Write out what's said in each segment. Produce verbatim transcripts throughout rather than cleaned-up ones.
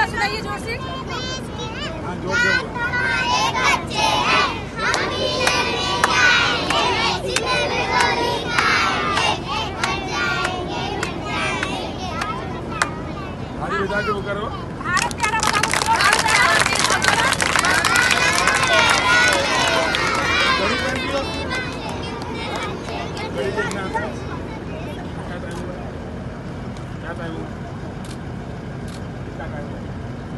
सुनाइए जोर से। हाँ, जोर से भारी बजा के वो करो। भारत प्यारा बताओ। भारत प्यारा घड़ी पहन लियो। घड़ी देखना आता है? क्या टाइम हुआ? क्या टाइम हुआ? क्या टाइम हुआ?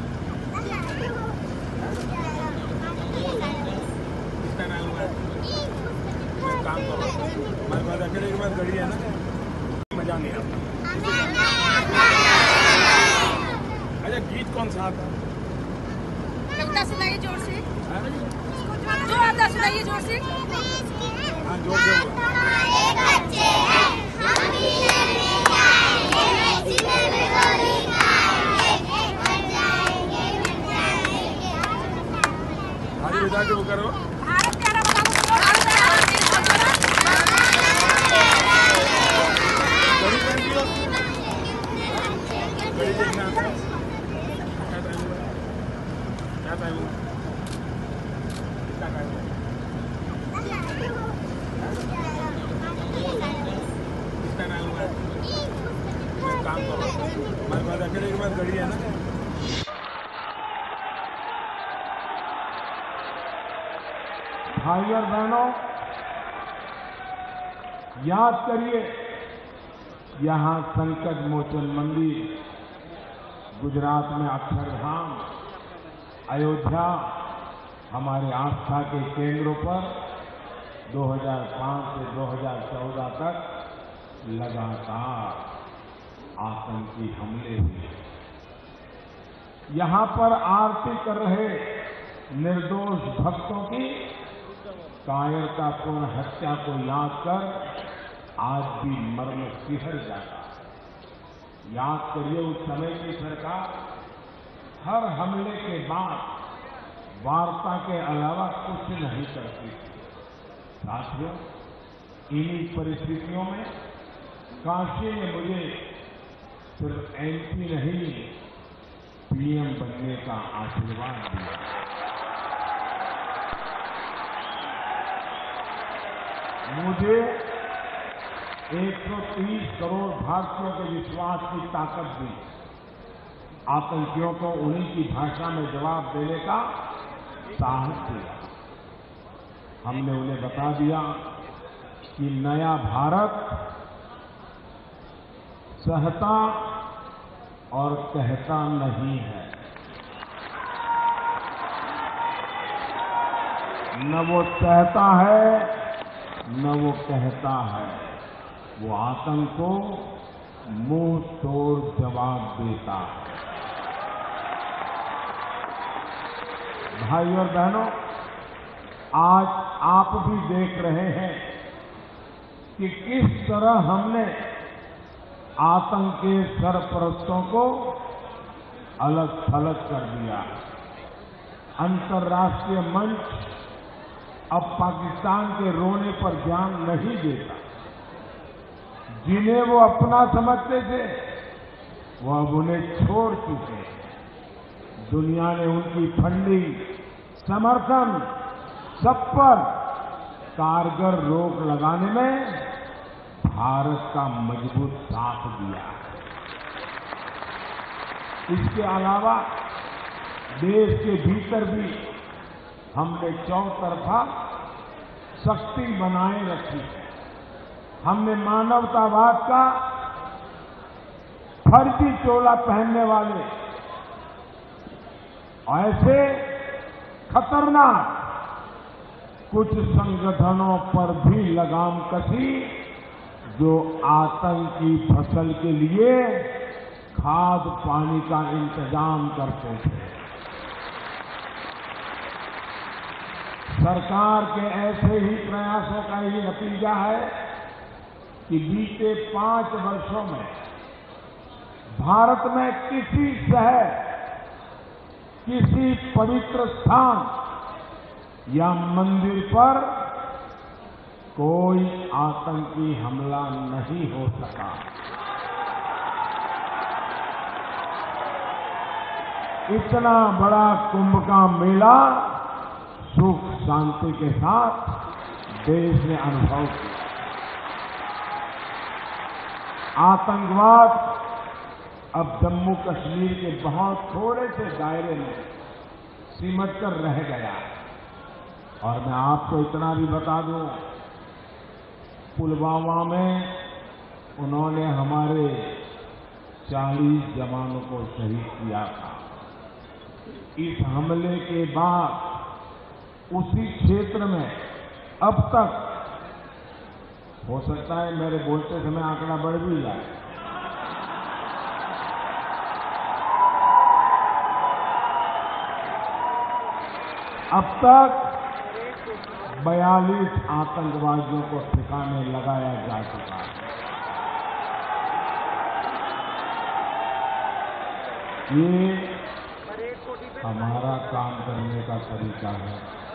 किसका टाइम हुआ है? एक काम करो, हमारे पास अकेले के पास घड़ी है ना, मजा नहीं आता। अच्छा, गीत कौन सा आता है? कविता सुनाइए जोर से। जो आता है सुनाइए जोर से। हाँ, जोर से बोलो। भारी बजा के वो करो। भारत प्यारा बताओ। भारत प्यारा घड़ी पहन लियो। घड़ी देखना आता है? क्या टाइम हुआ? क्या टाइम हुआ? क्या टाइम हुआ? किसका टाइम हुआ है? एक काम करो, हमारे पास अकेले के पास घड़ी है ना। भाई और बहनों, याद करिए, यहाँ संकट मोचन मंदिर, गुजरात में अक्षरधाम, अयोध्या हमारे आस्था के केंद्रों पर दो हज़ार पाँच से दो हज़ार चौदह तक लगातार आतंकी हमले हुए। यहाँ पर आरती कर रहे निर्दोष भक्तों की कायरतापूर्ण हत्या को याद कर आज भी मर्म सिहर जाता है। याद करिए, उस समय की सरकार हर हमले के बाद वार्ता के अलावा कुछ नहीं करती थी। साथियों, इन्हीं परिस्थितियों में काशी ने मुझे सिर्फ एमपी नहीं, पीएम बनने का आशीर्वाद दिया। मुझे एक सौ तीस करोड़ भारतीयों के विश्वास की ताकत दी। आतंकियों को उन्हीं की भाषा में जवाब देने का साहस दिया। हमने उन्हें बता दिया कि नया भारत सहता और कहता नहीं है। न वो सहता है न वो कहता है, वो आतंक को मुंह तोड़ जवाब देता है। भाई और बहनों, आज आप भी देख रहे हैं कि किस तरह हमने आतंक के सरपरस्तों को अलग थलग कर दिया। अंतर्राष्ट्रीय मंच अब पाकिस्तान के रोने पर ध्यान नहीं देता। जिन्हें वो अपना समझते थे, वो अब उन्हें छोड़ चुके। दुनिया ने उनकी फंडिंग, समर्थन, सब पर कारगर रोक लगाने में भारत का मजबूत साथ दिया है। इसके अलावा देश के भीतर भी हमने चौतरफा शक्ति बनाए रखी है। हमने मानवतावाद का फर्जी चोला पहनने वाले ऐसे खतरनाक कुछ संगठनों पर भी लगाम कसी जो आतंकी फसल के लिए खाद पानी का इंतजाम करते थे। सरकार के ऐसे ही प्रयासों का ही नतीजा है कि बीते पांच वर्षों में भारत में किसी शहर, किसी पवित्र स्थान या मंदिर पर कोई आतंकी हमला नहीं हो सका। इतना बड़ा कुंभ का मेला सुख शांति के साथ देश ने अनुभव किया। आतंकवाद अब जम्मू कश्मीर के बहुत थोड़े से दायरे में सिमट कर रह गया। और मैं आपको इतना भी बता दूं, पुलवामा में उन्होंने हमारे चालीस जवानों को शहीद किया था। इस हमले के बाद उसी क्षेत्र में अब तक, हो सकता है मेरे बोलते समय आंकड़ा बढ़ भी जाए, अब तक बयालीस आतंकवादियों को ठिकाने लगाया जा चुका है। ये हमारा काम करने का तरीका है।